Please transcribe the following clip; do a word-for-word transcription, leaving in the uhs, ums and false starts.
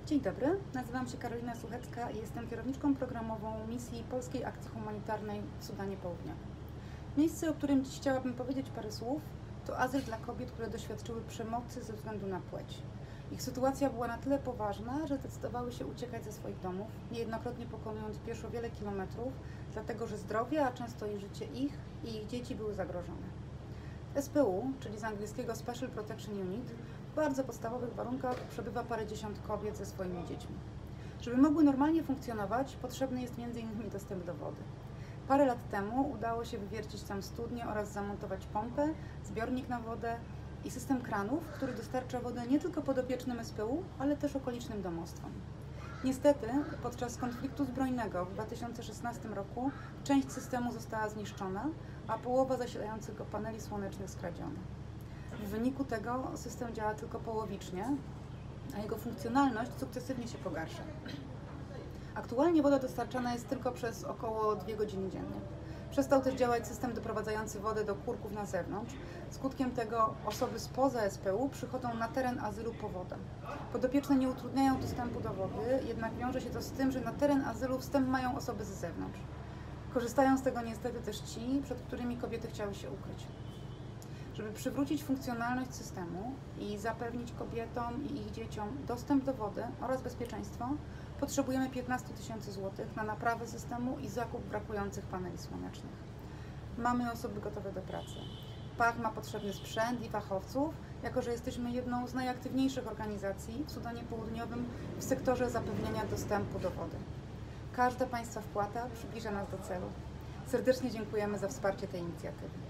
Dzień dobry, nazywam się Karolina Suchecka i jestem kierowniczką programową misji Polskiej Akcji Humanitarnej w Sudanie Południowym. Miejsce, o którym dziś chciałabym powiedzieć parę słów, to azyl dla kobiet, które doświadczyły przemocy ze względu na płeć. Ich sytuacja była na tyle poważna, że zdecydowały się uciekać ze swoich domów, niejednokrotnie pokonując pieszo wiele kilometrów, dlatego że zdrowie, a często i życie ich i ich dzieci były zagrożone. W S P U, czyli z angielskiego Special Protection Unit, w bardzo podstawowych warunkach przebywa parędziesiąt kobiet ze swoimi dziećmi. Żeby mogły normalnie funkcjonować, potrzebny jest między innymi dostęp do wody. Parę lat temu udało się wywiercić tam studnię oraz zamontować pompę, zbiornik na wodę i system kranów, który dostarcza wodę nie tylko podopiecznym S P U, ale też okolicznym domostwom. Niestety, podczas konfliktu zbrojnego w dwa tysiące szesnastym roku część systemu została zniszczona, a połowa zasilających go paneli słonecznych skradziona. W wyniku tego system działa tylko połowicznie, a jego funkcjonalność sukcesywnie się pogarsza. Aktualnie woda dostarczana jest tylko przez około dwie godziny dziennie. Przestał też działać system doprowadzający wodę do kurków na zewnątrz. Skutkiem tego osoby spoza S P U przychodzą na teren azylu po wodę. Podopieczne nie utrudniają dostępu do wody, jednak wiąże się to z tym, że na teren azylu wstęp mają osoby z zewnątrz. Korzystają z tego niestety też ci, przed którymi kobiety chciały się ukryć. Żeby przywrócić funkcjonalność systemu i zapewnić kobietom i ich dzieciom dostęp do wody oraz bezpieczeństwo, potrzebujemy piętnaście tysięcy złotych na naprawę systemu i zakup brakujących paneli słonecznych. Mamy osoby gotowe do pracy. P A C ma potrzebny sprzęt i fachowców, jako że jesteśmy jedną z najaktywniejszych organizacji w Sudanie Południowym w sektorze zapewnienia dostępu do wody. Każda państwa wpłata przybliża nas do celu. Serdecznie dziękujemy za wsparcie tej inicjatywy.